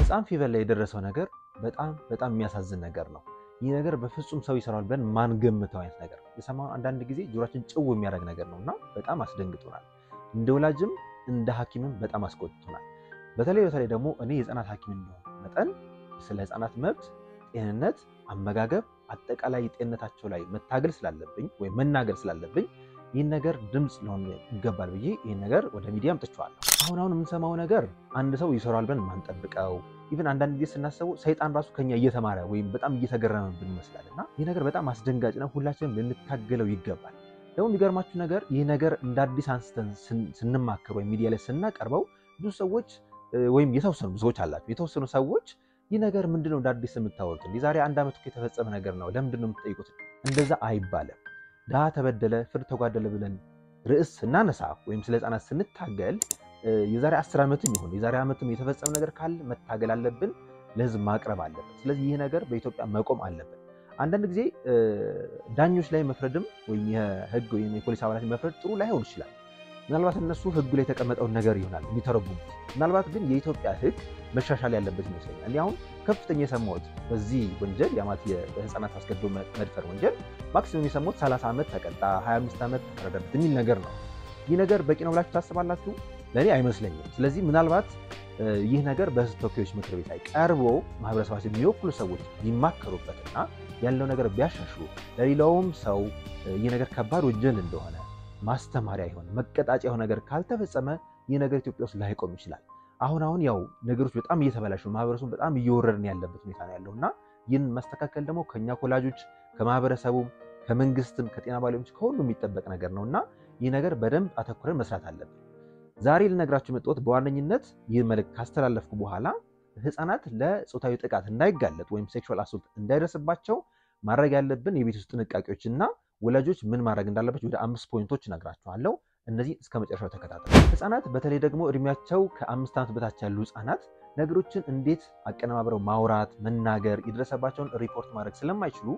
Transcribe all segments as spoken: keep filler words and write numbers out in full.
ህፃን ፌቨር ላይ የደረሰው ነገር በጣም በጣም የሚያሳዝን ነገር ነው። ይህ ነገር በፍጹም ሰው ይሰራል ብለን ማንገምተው አይነት ነገር ነው። የሰማነው አንዳንድ ጊዜ ጆሮአችን ጭው የሚያደርግ ነገር ነውና በጣም አስደንግጦናል። እንደ ወላጅም እንደ ሐኪምም በጣም አስቆጥቶናል። በተለይ በተለይ ደግሞ እኔ የህፃናት ሐኪም እንደሆነ መጠን ስለ ህፃናት መብት፣ ጤንነት፣ አመጋገብ አጠቃላይ ጤንነታቸው ላይ መታገል ስላለብኝ ወይ መናገር ስላለብኝ ይህን ነገር ድምጽ ሊሆን ይገባል ብዬ ይህን ነገር ወደ ሚዲያ አምጥቼዋለሁ። አሁን አሁን የምንሰማው ነገር አንድ ሰው ይሰራል ብለን ማንጠብቀው ኢቭን አንዳንድ ጊዜ ስናስበው ሰይጣን ራሱ ከኛ እየተማረ ወይም በጣም እየተገረመብን ይመስላልና ይህ ነገር በጣም አስደንጋጭ ነው። ሁላችንም ልንታገለው ይገባል። ደግሞ የሚገርማችሁ ነገር ይህ ነገር እንደ አዲስ አንስተን ስንማከር ወይም ሚዲያ ላይ ስናቀርበው ብዙ ሰዎች ወይም የተወሰኑ ብዙዎች አላችሁ የተወሰኑ ሰዎች ይህ ነገር ምንድነው እንደ አዲስ የምታወሩት? የዛሬ አንድ ዓመት እኮ የተፈጸመ ነገር ነው ለምንድነው የምትጠይቁት? እንደዛ አይባልም። ዳ ተበደለ ፍርድ ተጓደለ ብለን ርዕስ ስናነሳ ወይም ስለ ህፃናት ስንታገል የዛሬ አስር ዓመትም ይሁን የዛሬ ዓመትም የተፈጸመ ነገር ካለ መታገል አለብን፣ ለህዝብ ማቅረብ አለብን። ስለዚህ ይህ ነገር በኢትዮጵያ መቆም አለበት። አንዳንድ ጊዜ ዳኞች ላይ መፍረድም ወይም የህግ ወይም የፖሊስ አባላት መፍረድ ጥሩ ላይሆን ይችላል። ምናልባት እነሱ ህጉ ላይ የተቀመጠውን ነገር ይሆናል የሚተረጉሙት። ምናልባት ግን የኢትዮጵያ ህግ መሻሻል ያለበት ይመስለኛል። እኔ አሁን ከፍተኛ የሰማሁት በዚህ ወንጀል ያማት የህፃናት አስገድዶ መድፈር ወንጀል ማክሲመም የሰማሁት ሰላሳ ዓመት ተቀጣ፣ ሀያ አምስት ዓመት ተፈረደበት የሚል ነገር ነው። ይህ ነገር በቂ ነው ብላችሁ ታስባላችሁ? ለኔ አይመስለኝም። ስለዚህ ምናልባት ይህ ነገር በህዝብ ተወካዮች ምክር ቤት ላይ ቀርቦ ማህበረሰባችን የሚወክሉ ሰዎች ቢማከሩበትና ያለው ነገር ቢያሻሽሉ ለሌላውም ሰው ይህ ነገር ከባድ ወንጀል እንደሆነ ማስተማሪያ ይሆን መቀጣጫ የሆነ ነገር ካልተፈጸመ ይህ ነገር ኢትዮጵያ ውስጥ ላይቆም ይችላል። አሁን አሁን ያው ነገሮች በጣም እየተበላሹ ማህበረሰቡ በጣም እየወረድን ያለበት ሁኔታ ነው ያለውና ይህን ማስተካከል ደግሞ ከኛ ኮላጆች ከማህበረሰቡም ከመንግስትም ከጤና ባለሙያዎች ከሁሉ የሚጠበቅ ነገር ነውና ይህ ነገር በደንብ አተኩረን መስራት አለብን። ዛሬ ልነግራችሁ መጥቶት በዋነኝነት ይህ መልእክት ካስተላለፍኩ በኋላ ህፃናት ለጾታዊ ጥቃት እንዳይጋለጡ ወይም ሴክሹዋል አሶልት እንዳይደርስባቸው ማድረግ ያለብን የቤት ውስጥ ጥንቃቄዎችና ወላጆች ምን ማድረግ እንዳለባቸው ወደ አምስት ፖይንቶች እነግራችኋለሁ። እነዚህ እስከ መጨረሻው ተከታተሉ። ህፃናት በተለይ ደግሞ እድሜያቸው ከአምስት ዓመት በታች ያሉ ህፃናት ነገሮችን እንዴት አቀነባብረው ማውራት፣ መናገር፣ የደረሰባቸውን ሪፖርት ማድረግ ስለማይችሉ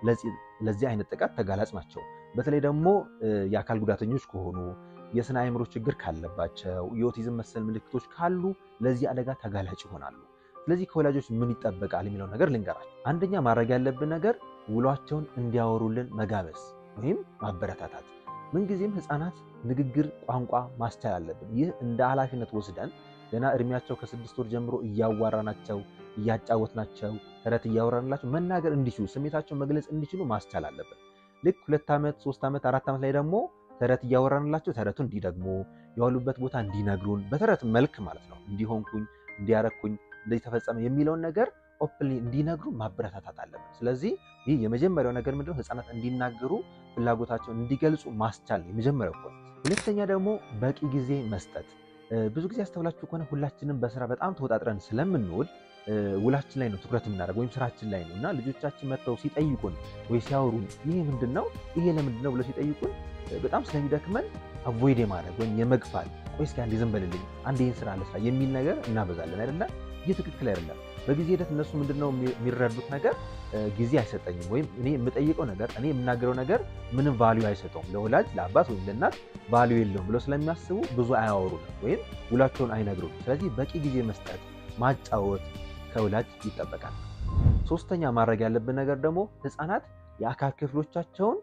ለዚህ አይነት ጥቃት ተጋላጭ ናቸው። በተለይ ደግሞ የአካል ጉዳተኞች ከሆኑ የስነ አእምሮ ችግር ካለባቸው የኦቲዝም መሰል ምልክቶች ካሉ ለዚህ አደጋ ተጋላጭ ይሆናሉ። ስለዚህ ከወላጆች ምን ይጠበቃል የሚለው ነገር ልንገራችሁ። አንደኛ ማድረግ ያለብን ነገር ውሏቸውን እንዲያወሩልን መጋበዝ ወይም ማበረታታት። ምንጊዜም ህፃናት ንግግር ቋንቋ ማስቻል አለብን። ይህ እንደ ኃላፊነት ወስደን ገና እድሜያቸው ከስድስት ወር ጀምሮ እያዋራናቸው እያጫወትናቸው ተረት እያወራንላቸው መናገር እንዲችሉ ስሜታቸውን መግለጽ እንዲችሉ ማስቻል አለብን። ልክ ሁለት ዓመት ሶስት ዓመት አራት ዓመት ላይ ደግሞ ተረት እያወራንላቸው ተረቱን እንዲደግሙ የዋሉበት ቦታ እንዲነግሩን በተረት መልክ ማለት ነው እንዲሆንኩኝ እንዲያረኩኝ እንደዚህ ተፈጸመ የሚለውን ነገር ኦፕንሊ እንዲነግሩ ማበረታታት አለብን። ስለዚህ ይህ የመጀመሪያው ነገር ምንድነው? ህፃናት እንዲናገሩ ፍላጎታቸውን እንዲገልጹ ማስቻል የመጀመሪያው ፖይንት። ሁለተኛ ደግሞ በቂ ጊዜ መስጠት። ብዙ ጊዜ አስተውላችሁ ከሆነ ሁላችንም በስራ በጣም ተወጣጥረን ስለምንውል ውላችን ላይ ነው ትኩረት የምናደርገው ወይም ስራችን ላይ ነው እና ልጆቻችን መጥተው ሲጠይቁን ወይ ሲያወሩን ይሄ ምንድነው ይሄ ለምንድነው ብለው ሲጠይቁን በጣም ስለሚደክመን አቮይድ የማድረግ ወይም የመግፋት ወይ እስኪ አንዴ ዝም በልልኝ አንዴ ይህን ስራ ልስራ የሚል ነገር እናበዛለን አይደለ? ይህ ትክክል አይደለም። በጊዜ ሂደት እነሱ ምንድነው የሚረዱት ነገር ጊዜ አይሰጠኝም ወይም እኔ የምጠይቀው ነገር እኔ የምናገረው ነገር ምንም ቫልዩ አይሰጠውም ለወላጅ ለአባት ወይም ለእናት ቫልዩ የለውም ብለው ስለሚያስቡ ብዙ አያወሩም ወይም ውላቸውን አይነግሩም። ስለዚህ በቂ ጊዜ መስጠት ማጫወት ከወላጅ ይጠበቃል። ሶስተኛ ማድረግ ያለብን ነገር ደግሞ ህፃናት የአካል ክፍሎቻቸውን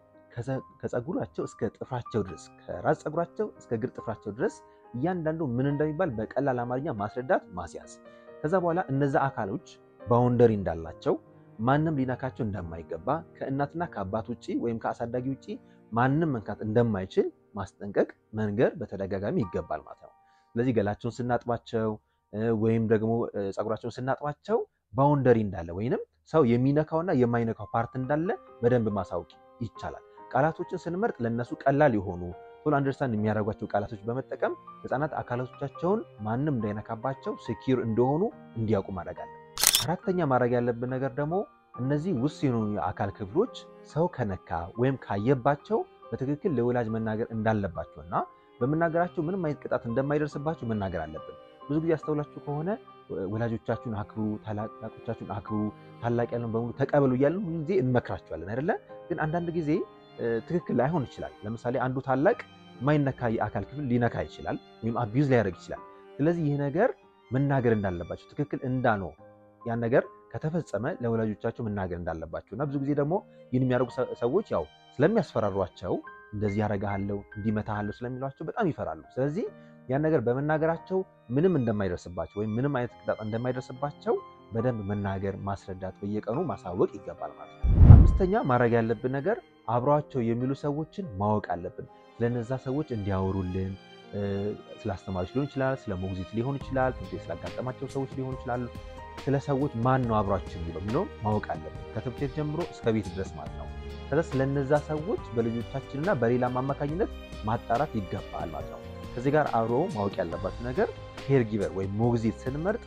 ከፀጉራቸው እስከ ጥፍራቸው ድረስ ከራስ ፀጉራቸው እስከ እግር ጥፍራቸው ድረስ እያንዳንዱ ምን እንደሚባል በቀላል አማርኛ ማስረዳት ማስያዝ። ከዛ በኋላ እነዛ አካሎች ባውንደሪ እንዳላቸው ማንም ሊነካቸው እንደማይገባ ከእናትና ከአባት ውጪ ወይም ከአሳዳጊ ውጪ ማንም መንካት እንደማይችል ማስጠንቀቅ መንገር በተደጋጋሚ ይገባል ማለት ነው። ስለዚህ ገላቸውን ስናጥባቸው ወይም ደግሞ ፀጉራቸውን ስናጥባቸው ባውንደሪ እንዳለ ወይንም ሰው የሚነካውና የማይነካው ፓርት እንዳለ በደንብ ማሳወቅ ይቻላል። ቃላቶችን ስንመርጥ ለነሱ ቀላል የሆኑ ቶሎ አንደርስታንድ የሚያደርጓቸው ቃላቶች በመጠቀም ህፃናት አካላቶቻቸውን ማንም እንዳይነካባቸው ሴኪዩር እንደሆኑ እንዲያውቁ ማድረግ አለብን። አራተኛ ማድረግ ያለብን ነገር ደግሞ እነዚህ ውስን የሆኑ የአካል ክፍሎች ሰው ከነካ ወይም ካየባቸው በትክክል ለወላጅ መናገር እንዳለባቸውና በመናገራቸው ምንም አይነት ቅጣት እንደማይደርስባቸው መናገር አለብን። ብዙ ጊዜ አስተውላችሁ ከሆነ ወላጆቻችሁን አክብሩ፣ ታላላቆቻችሁን አክብሩ፣ ታላቅ ያለን በሙሉ ተቀበሉ እያልን ሁሉ ጊዜ እንመክራቸዋለን አይደለ? ግን አንዳንድ ጊዜ ትክክል ላይሆን ይችላል። ለምሳሌ አንዱ ታላቅ ማይነካ የአካል ክፍል ሊነካ ይችላል ወይም አቢዩዝ ሊያደርግ ይችላል። ስለዚህ ይህ ነገር መናገር እንዳለባቸው ትክክል እንዳኖ ያን ነገር ከተፈጸመ ለወላጆቻቸው መናገር እንዳለባቸው እና ብዙ ጊዜ ደግሞ ይህን የሚያደርጉ ሰዎች ያው ስለሚያስፈራሯቸው እንደዚህ ያረጋሃለው እንዲመታሃለው ስለሚሏቸው በጣም ይፈራሉ። ስለዚህ ያን ነገር በመናገራቸው ምንም እንደማይደርስባቸው ወይም ምንም አይነት ቅጣት እንደማይደርስባቸው በደንብ መናገር ማስረዳት በየቀኑ ማሳወቅ ይገባል ማለት ነው። አምስተኛ ማድረግ ያለብን ነገር አብሯቸው የሚሉ ሰዎችን ማወቅ አለብን። ስለነዛ ሰዎች እንዲያወሩልን ስለ አስተማሪዎች ሊሆን ይችላል፣ ስለ ሞግዚት ሊሆን ይችላል፣ ትምህርት ቤት ስላጋጠማቸው ሰዎች ሊሆን ይችላል። ስለ ሰዎች ማን ነው አብሯቸው የሚለው ምንም ማወቅ አለብን ከትምህርት ቤት ጀምሮ እስከ ቤት ድረስ ማለት ነው። ስለዚህ ስለነዛ ሰዎች በልጆቻችንና በሌላም አማካኝነት ማጣራት ይገባል ማለት ነው። ከዚህ ጋር አብሮ ማወቅ ያለባችሁ ነገር ኬር ጊቨር ወይም ሞግዚት ስንመርጥ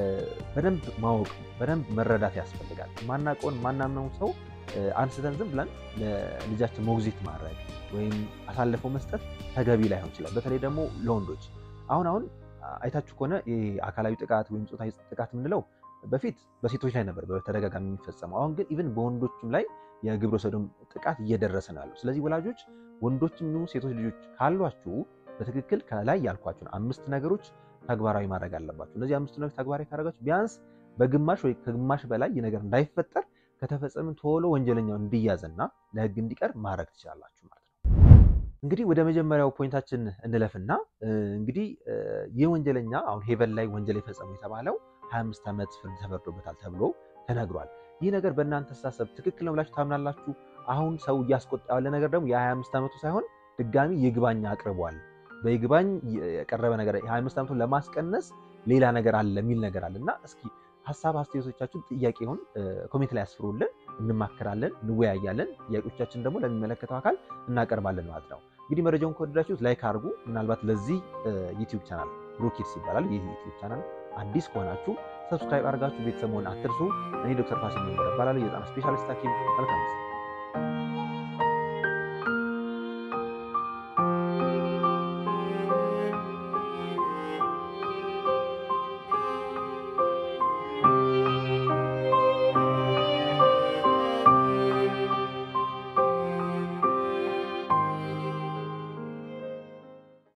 በደንብ ማወቅ በደንብ መረዳት ያስፈልጋል። ማናውቀውን ማናምነውን ሰው አንስተን ዝም ብለን ለልጃችን ሞግዚት ማድረግ ወይም አሳልፈው መስጠት ተገቢ ላይሆን ይችላል። በተለይ ደግሞ ለወንዶች አሁን አሁን አይታችሁ ከሆነ አካላዊ ጥቃት ወይም ጾታዊ ጥቃት የምንለው በፊት በሴቶች ላይ ነበር በተደጋጋሚ የሚፈጸመው። አሁን ግን ኢቭን በወንዶችም ላይ የግብረ ሰዶም ጥቃት እየደረሰ ነው ያለው። ስለዚህ ወላጆች ወንዶችም ይሁኑ ሴቶች ልጆች ካሏችሁ በትክክል ከላይ ያልኳችሁን አምስት ነገሮች ተግባራዊ ማድረግ አለባችሁ። እነዚህ አምስት ነገሮች ተግባራዊ ካደረጋችሁ ቢያንስ በግማሽ ወይ ከግማሽ በላይ የነገር እንዳይፈጠር ከተፈጸመ ቶሎ ወንጀለኛው እንዲያዝና ለህግ እንዲቀርብ ማድረግ ትችላላችሁ ማለት ነው። እንግዲህ ወደ መጀመሪያው ፖይንታችን እንለፍና እንግዲህ ይህ ወንጀለኛ አሁን ሄቨን ላይ ወንጀል የፈጸመው የተባለው ሀያ አምስት ዓመት ፍርድ ተፈርዶበታል ተብሎ ተነግሯል። ይህ ነገር በእናንተ አስተሳሰብ ትክክል ነው ብላችሁ ታምናላችሁ? አሁን ሰው እያስቆጣ ያለ ነገር ደግሞ የ ሀያ አምስት ዓመቱ ሳይሆን ድጋሚ ይግባኝ አቅርቧል። በይግባኝ የቀረበ ነገር የ ሀያ አምስት ዓመቱን ለማስቀነስ ሌላ ነገር አለ የሚል ነገር አለና እስኪ ሐሳብ አስተያየቶቻችሁን ጥያቄውን ኮሜንት ላይ አስፍሩልን፣ እንማከራለን፣ እንወያያለን። ጥያቄዎቻችን ደግሞ ለሚመለከተው አካል እናቀርባለን ማለት ነው። እንግዲህ መረጃውን ከወደዳችሁት ላይክ አድርጉ። ምናልባት ለዚህ ዩቲዩብ ቻናል ብሩክ ኪድስ ይባላል ይህ ዩቲዩብ ቻናል አዲስ ከሆናችሁ ሰብስክራይብ አድርጋችሁ ቤተሰብ መሆን አትርሱ። እኔ ዶክተር ፋሲል መንገር እባላለሁ፣ የህፃናት ስፔሻሊስት ሐኪም። መልካም ጊዜ